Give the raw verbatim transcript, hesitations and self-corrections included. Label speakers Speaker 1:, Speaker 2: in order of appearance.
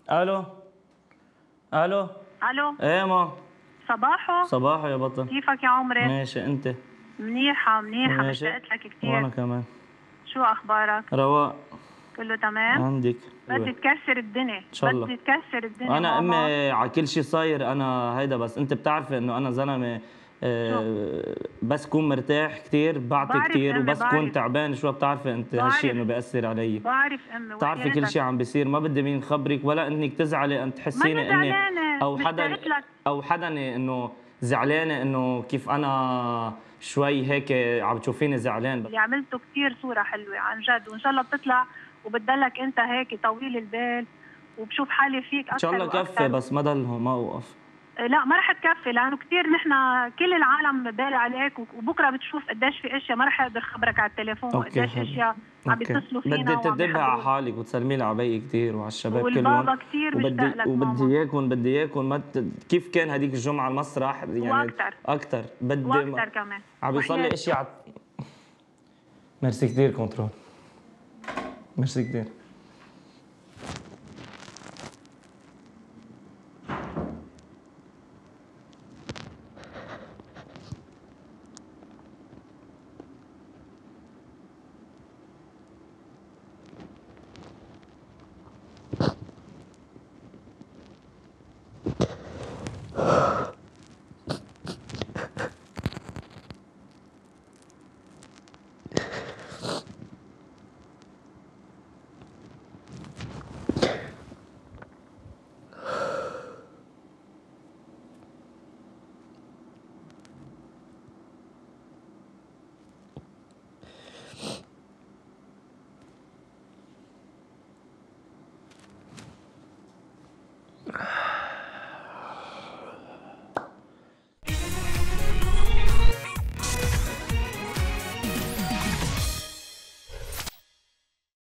Speaker 1: الو الو.
Speaker 2: الو.
Speaker 1: ايه ما
Speaker 2: صباحو.
Speaker 1: صباحو يا بطل.
Speaker 2: كيفك يا عمري؟
Speaker 1: ماشي انت؟
Speaker 2: منيحة منيحة،
Speaker 1: ماشي.
Speaker 2: مشتقت لك
Speaker 1: وانا
Speaker 2: كثير.
Speaker 1: كمان.
Speaker 2: شو أخبارك؟
Speaker 1: رواق.
Speaker 2: كله تمام؟
Speaker 1: عندك؟
Speaker 2: بدي تكسر الدنيا،
Speaker 1: ان شاء الله.
Speaker 2: بدي تكسر الدنيا
Speaker 1: انا
Speaker 2: ماما.
Speaker 1: امي على كل شيء صاير انا هيدا، بس انت بتعرفي انه انا زلمه.
Speaker 2: شو؟
Speaker 1: أه بس كون مرتاح كثير بعطي
Speaker 2: بعرف
Speaker 1: كثير،
Speaker 2: أمي،
Speaker 1: وبس كون
Speaker 2: بعرف
Speaker 1: تعبان شوي بتعرفي انت هالشيء
Speaker 2: بعرف
Speaker 1: انه بياثر علي.
Speaker 2: بعرف أمي
Speaker 1: بتعرفي كل
Speaker 2: وحياتك.
Speaker 1: شيء عم بيصير، ما بدي مين خبرك ولا انك تزعلي ان
Speaker 2: ماني
Speaker 1: تحسيني اني
Speaker 2: زعلانة،
Speaker 1: او حدا
Speaker 2: مشتقت لك.
Speaker 1: او حدا انه زعلانه انه كيف انا شوي هيك عم تشوفيني زعلان.
Speaker 2: اللي عملته كثير صورة حلوة عن جد، وإن شاء الله بتطلع وبتضلك أنت هيك طويل البال، وبشوف حالي فيك
Speaker 1: ان شاء
Speaker 2: أكثر
Speaker 1: الله كفي،
Speaker 2: وأكثر.
Speaker 1: بس ما ضلهم ما اوقف.
Speaker 2: لا ما رح تكفي، لانه كثير نحن كل العالم بالي عليك، وبكره بتشوف قديش في اشياء ما رح اقدر خبرك على التليفون،
Speaker 1: اوكي
Speaker 2: وقديش
Speaker 1: حبيبي.
Speaker 2: اشياء عم
Speaker 1: اوكي
Speaker 2: بيتصلوا
Speaker 1: بدي
Speaker 2: فينا وعم
Speaker 1: تنتبهي على
Speaker 2: بيخبروا.
Speaker 1: حالك وتسلمي لي على بيي كثير وعلى الشباب كلهم.
Speaker 2: والبابا كثير مشتاق
Speaker 1: وبدي
Speaker 2: لك
Speaker 1: وبدي
Speaker 2: ماما.
Speaker 1: اياكم بدي اياكم ما ت... كيف كان هذيك الجمعه على المسرح يعني.
Speaker 2: واكثر
Speaker 1: اكثر بدي ما...
Speaker 2: واكثر كمان
Speaker 1: عم بيصير لي
Speaker 2: وحياتي.
Speaker 1: اشياء. ميرسي كثير كنترول. ميرسي كثير.